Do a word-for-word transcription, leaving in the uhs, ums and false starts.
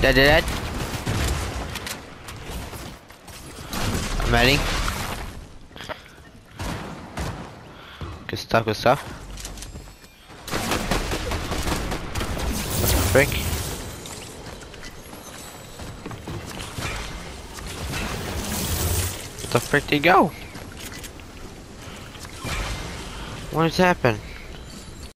Dead, dead, dead. I'm ready. Good stuff, good stuff. What the frick? Where the frick did he go? What has happened?